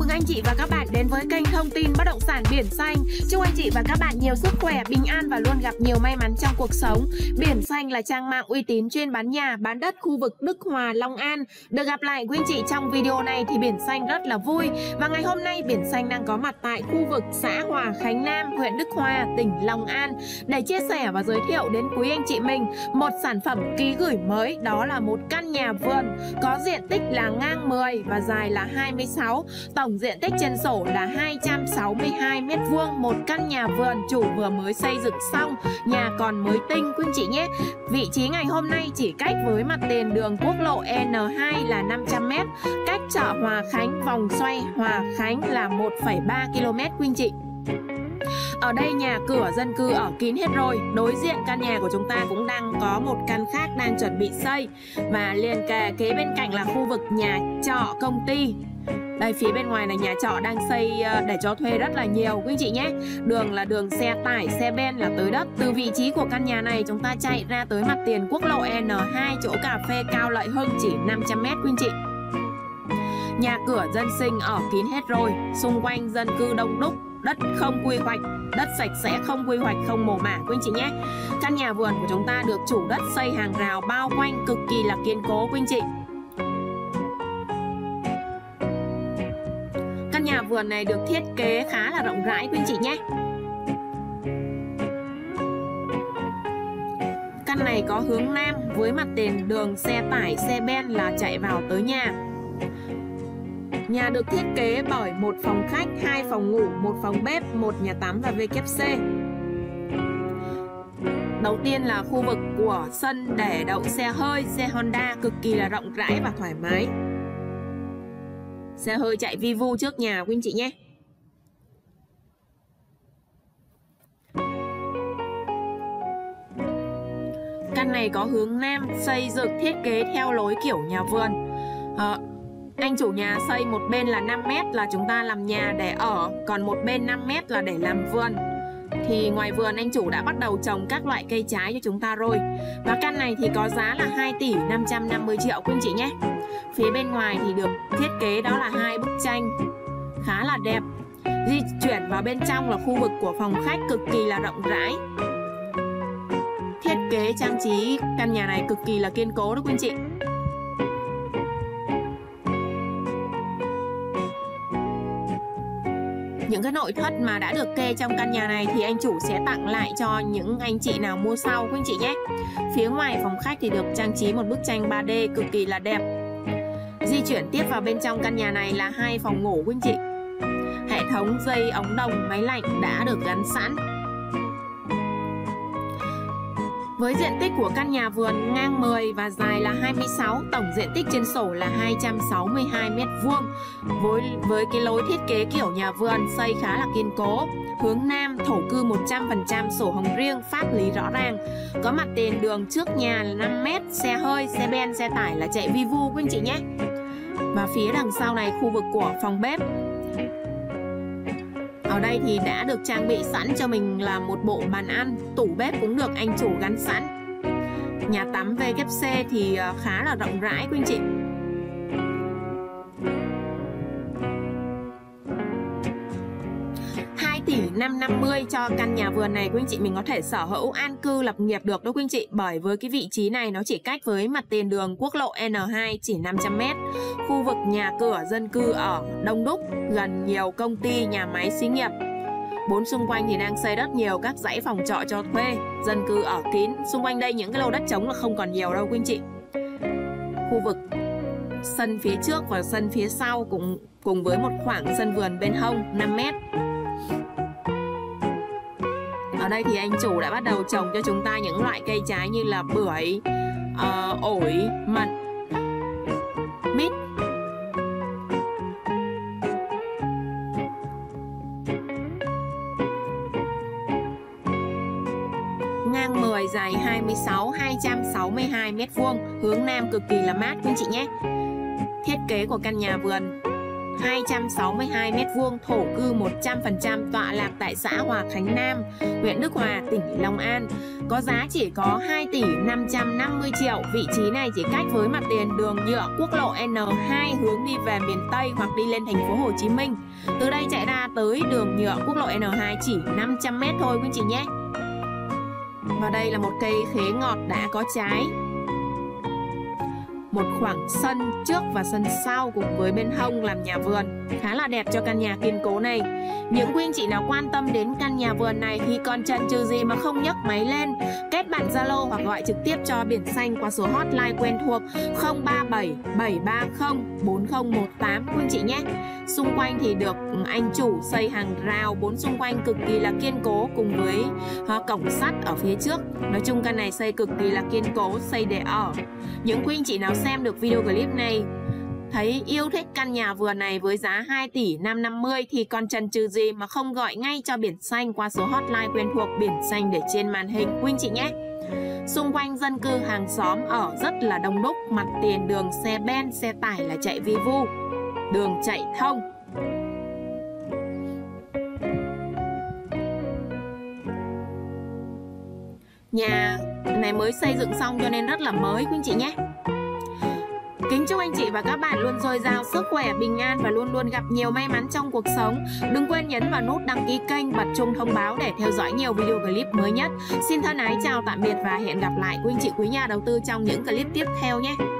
anh chị và các bạn đến với kênh thông tin bất động sản Biển Xanh. Chúc anh chị và các bạn nhiều sức khỏe, bình an và luôn gặp nhiều may mắn trong cuộc sống. Biển Xanh là trang mạng uy tín chuyên bán nhà, bán đất khu vực Đức Hòa, Long An. Được gặp lại quý anh chị trong video này thì Biển Xanh rất là vui. Và ngày hôm nay Biển Xanh đang có mặt tại khu vực xã Hòa Khánh Nam, huyện Đức Hòa, tỉnh Long An để chia sẻ và giới thiệu đến quý anh chị mình một sản phẩm ký gửi mới. Đó là một căn nhà vườn có diện tích là ngang 10 và dài là 26. Tổng diện tích trên sổ là 262 m². Một căn nhà vườn chủ vừa mới xây dựng xong, nhà còn mới tinh quý anh chị nhé. Vị trí ngày hôm nay chỉ cách với mặt tiền đường quốc lộ N2 là 500 m, cách chợ Hòa Khánh vòng xoay Hòa Khánh là 1,3 km quý anh chị. Ở đây nhà cửa dân cư ở kín hết rồi. Đối diện căn nhà của chúng ta cũng đang có một căn khác đang chuẩn bị xây. Và liền kề kế bên cạnh là khu vực nhà trọ công ty. Đây phía bên ngoài là nhà trọ đang xây để cho thuê rất là nhiều quý anh chị nhé. Đường là đường xe tải, xe ben là tới đất. Từ vị trí của căn nhà này chúng ta chạy ra tới mặt tiền quốc lộ N2, chỗ cà phê Cao Lợi Hưng chỉ 500 m quý anh chị. Nhà cửa dân sinh ở kín hết rồi, xung quanh dân cư đông đúc, đất không quy hoạch, đất sạch sẽ không quy hoạch, không mồ mả quý anh chị nhé. Căn nhà vườn của chúng ta được chủ đất xây hàng rào bao quanh cực kỳ là kiên cố quý anh chị. Căn nhà vườn này được thiết kế khá là rộng rãi quý anh chị nhé. Căn này có hướng nam với mặt tiền đường xe tải, xe ben là chạy vào tới nhà. Nhà được thiết kế bởi một phòng khách, 2 phòng ngủ, 1 phòng bếp, 1 nhà tắm và WC. Đầu tiên là khu vực của sân để đậu xe hơi, xe Honda cực kỳ là rộng rãi và thoải mái. Xe hơi chạy vi vu trước nhà quý anh chị nhé. Căn này có hướng nam, xây dựng thiết kế theo lối kiểu nhà vườn. Anh chủ nhà xây một bên là 5 m là chúng ta làm nhà để ở, còn một bên 5 m là để làm vườn. Thì ngoài vườn anh chủ đã bắt đầu trồng các loại cây trái cho chúng ta rồi. Và căn này thì có giá là 2 tỷ 550 triệu quý anh chị nhé. Phía bên ngoài thì được thiết kế đó là 2 bức tranh khá là đẹp. Di chuyển vào bên trong là khu vực của phòng khách cực kỳ là rộng rãi. Thiết kế trang trí căn nhà này cực kỳ là kiên cố đó quý anh chị. Những cái nội thất mà đã được kê trong căn nhà này thì anh chủ sẽ tặng lại cho những anh chị nào mua sau quý anh chị nhé. Phía ngoài phòng khách thì được trang trí một bức tranh 3D cực kỳ là đẹp. Di chuyển tiếp vào bên trong căn nhà này là 2 phòng ngủ quý anh chị. Hệ thống dây ống đồng máy lạnh đã được gắn sẵn. Với diện tích của căn nhà vườn ngang 10 và dài là 26, tổng diện tích trên sổ là 262 m². Với cái lối thiết kế kiểu nhà vườn xây khá là kiên cố. Hướng nam, thổ cư 100%, sổ hồng riêng, pháp lý rõ ràng. Có mặt tiền đường trước nhà là 5 m, xe hơi, xe ben, xe tải là chạy vi vu quý anh chị nhé. Và phía đằng sau này khu vực của phòng bếp. Ở đây thì đã được trang bị sẵn cho mình là một bộ bàn ăn, tủ bếp cũng được anh chủ gắn sẵn. Nhà tắm WC thì khá là rộng rãi quý anh chị. Tỷ 550 cho căn nhà vườn này quý anh chị mình có thể sở hữu an cư lập nghiệp được đó quý anh chị. Bởi với cái vị trí này nó chỉ cách với mặt tiền đường quốc lộ N2 chỉ 500 m. Khu vực nhà cửa dân cư ở đông đúc, gần nhiều công ty, nhà máy xí nghiệp. Bốn xung quanh thì đang xây rất nhiều các dãy phòng trọ cho thuê, dân cư ở kín. Xung quanh đây những cái lô đất trống là không còn nhiều đâu quý anh chị. Khu vực sân phía trước và sân phía sau cùng với một khoảng sân vườn bên hông 5 m. Ở đây thì anh chủ đã bắt đầu trồng cho chúng ta những loại cây trái như là bưởi, ổi, mận, mít. Ngang 10, dài 26, 262 m², hướng nam cực kỳ là mát quý anh chị nhé. Thiết kế của căn nhà vườn 262 m², thổ cư 100%, tọa lạc tại xã Hòa Khánh Nam, huyện Đức Hòa, tỉnh Long An. có giá chỉ có 2 tỷ 550 triệu. Vị trí này chỉ cách với mặt tiền đường nhựa quốc lộ N2 hướng đi về miền Tây hoặc đi lên thành phố Hồ Chí Minh. Từ đây chạy ra tới đường nhựa quốc lộ N2 chỉ 500 m thôi quý anh chị nhé. Và đây là một cây khế ngọt đã có trái. Một khoảng sân trước và sân sau cùng với bên hông làm nhà vườn, khá là đẹp cho căn nhà kiên cố này. Những quý anh chị nào quan tâm đến căn nhà vườn này thì còn chần chừ gì mà không nhấc máy lên, kết bạn Zalo hoặc gọi trực tiếp cho Biển Xanh qua số hotline quen thuộc 037 730 4018 quý anh chị nhé. Xung quanh thì được anh chủ xây hàng rào 4 xung quanh cực kỳ là kiên cố cùng với cổng sắt ở phía trước. Nói chung căn này xây cực kỳ là kiên cố, xây để ở. Những quý anh chị nào xem được video clip này thấy yêu thích căn nhà vườn này với giá 2 tỷ 550 thì còn chần chừ gì mà không gọi ngay cho Biển Xanh qua số hotline quen thuộc Biển Xanh để trên màn hình quý anh chị nhé. Xung quanh dân cư hàng xóm ở rất là đông đúc, mặt tiền đường xe ben, xe tải là chạy vi vu, đường chạy thông. Nhà này mới xây dựng xong cho nên rất là mới quý anh chị nhé. Kính chúc anh chị và các bạn luôn dồi dào sức khỏe, bình an và luôn luôn gặp nhiều may mắn trong cuộc sống. Đừng quên nhấn vào nút đăng ký kênh, bật chuông thông báo để theo dõi nhiều video clip mới nhất. Xin thân ái chào tạm biệt và hẹn gặp lại quý anh chị quý nhà đầu tư trong những clip tiếp theo nhé.